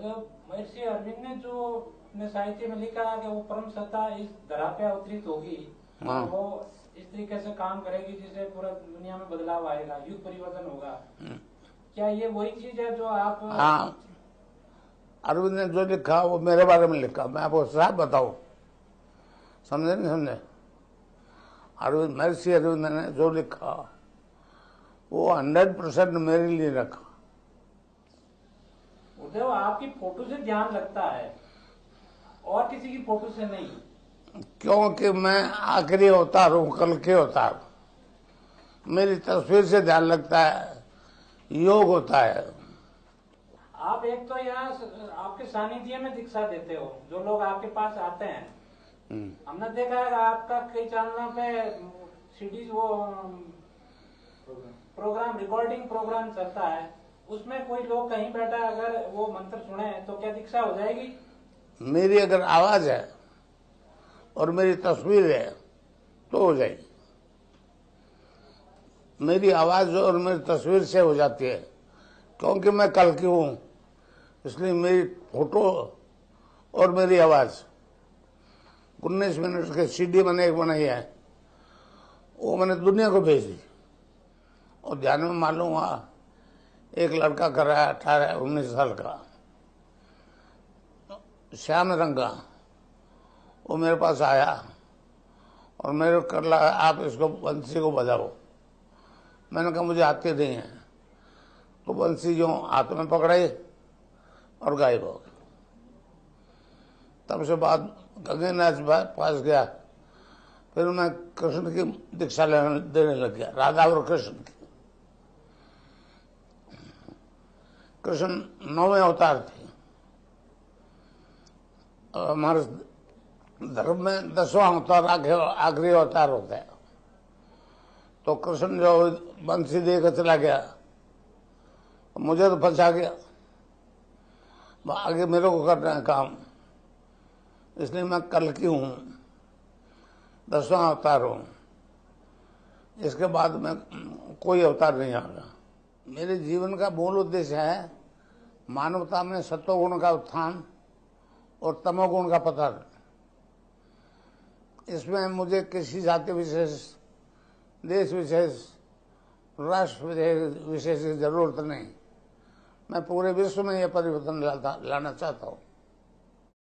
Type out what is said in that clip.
महर्षि अरविंद ने जो अपने साहित्य में लिखा है कि वो परम सत्ता इस धरा पे अवतरित होगी, हाँ। वो इस तरीके से काम करेगी जिससे पूरा दुनिया में बदलाव आएगा, युग परिवर्तन होगा। क्या ये वही चीज है जो आप? हाँ, अरविंद ने जो लिखा वो मेरे बारे में लिखा, मैं आपको साफ बताऊं, समझे नहीं समझे? अरविंद, महर्षि अरविंद ने जो लिखा वो 100% मेरे लिए रखा। उद्धव, आपकी फोटो से ध्यान लगता है और किसी की फोटो से नहीं, क्योंकि मैं आखिरी अवतार हूं, कल के अवतार। मेरी तस्वीर से ध्यान लगता है, योग होता है। आप एक तो यहाँ आपके सानिध्य में दीक्षा देते हो, जो लोग आपके पास आते हैं। हमने देखा है आपका कई चैनलों पे सीडीज वो प्रोग्राम, रिकॉर्डिंग प्रोग्राम चलता है, उसमें कोई लोग कहीं बैठा अगर वो मंत्र सुने तो क्या दीक्षा हो जाएगी? मेरी अगर आवाज है और मेरी तस्वीर है तो हो जाएगी। मेरी आवाज और मेरी तस्वीर से हो जाती है, क्योंकि मैं कल की हूं, इसलिए मेरी फोटो और मेरी आवाज 19 मिनट के सीडी मैंने एक बनाई है, वो मैंने दुनिया को भेज दी। और ध्यान में मालूम हुआ, एक लड़का कर रहा है 18-19 साल का, श्याम रंग का, वो मेरे पास आया और मेरे को कर लगा आप इसको बंसी को बजाओ। मैंने कहा मुझे आती नहीं है, तो बंसी जो हाथ में पकड़ाई और गायब हो गई। तब से बाद गंगेनाथ पास गया, फिर मैं कृष्ण की दीक्षा देने लग गया, राधा और कृष्ण की। कृष्ण 9वें अवतार थे। हमारे धर्म में 10वां अवतार आखिरी अवतार होता है। तो कृष्ण जो बंसी देकर चला गया, मुझे तो फंसा गया, आगे मेरे को करना है काम, इसलिए मैं कल की हूं, 10वां अवतार हूं। इसके बाद में कोई अवतार नहीं आएगा। मेरे जीवन का मूल उद्देश्य है मानवता में सत्वगुण का उत्थान और तमोगुण का पतन। इसमें मुझे किसी जाति विशेष, देश विशेष, राष्ट्र विशेष की जरूरत नहीं। मैं पूरे विश्व में यह परिवर्तन लाना चाहता हूँ।